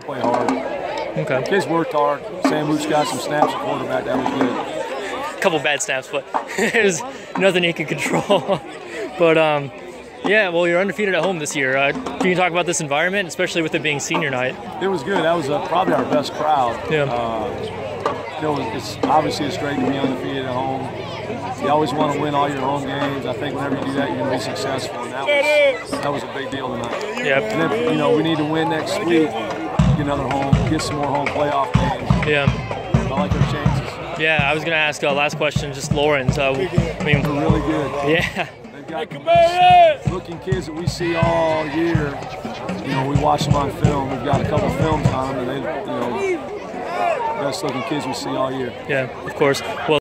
play hard. Okay. Kids worked hard. Sam Hooch got some snaps at quarterback. That was good. A couple bad snaps, but it was nothing he could control. But yeah, well, you're undefeated at home this year. Can you talk about this environment, especially with it being senior night? It was good. That was probably our best crowd. Yeah. It's obviously it's great to be undefeated at home. You always want to win all your home games. I think whenever you do that, you're going to be successful. And that was a big deal tonight. Yep. And then, we need to win next week. Get another home. Get some more home playoff games. Yeah. I like our chances. Yeah, I was going to ask last question, just Lawrence. I mean, they're really good. Yeah. They've got looking kids that we see all year. We watch them on film. We've got a couple films on them, and they, best looking kids we see all year. Yeah, of course. Well.